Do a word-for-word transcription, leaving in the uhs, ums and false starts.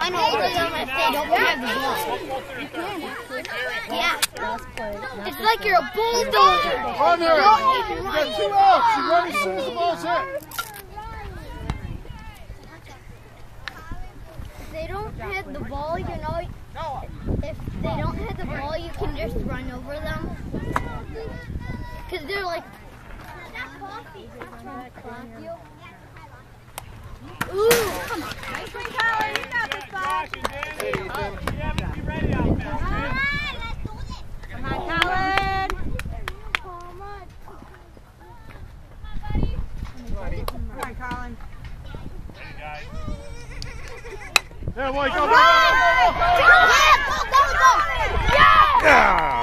run over them if they don't have the ball. You can actually. Yeah. It's like you're a bulldozer. Run there. You've got two outs. You run as soon as the ball's hit. If they don't hit the ball, you know, if they don't hit the ball, you can just run over them. Because they're like, ooh, come on. Nice one, Colin. You got this, Bob. Be ready out there. Come on, Colin. Come on, Colin. Hey, guys. There, boy, go, go, go, Run! go, go, go, go, Go, go, go! Yeah! Yeah!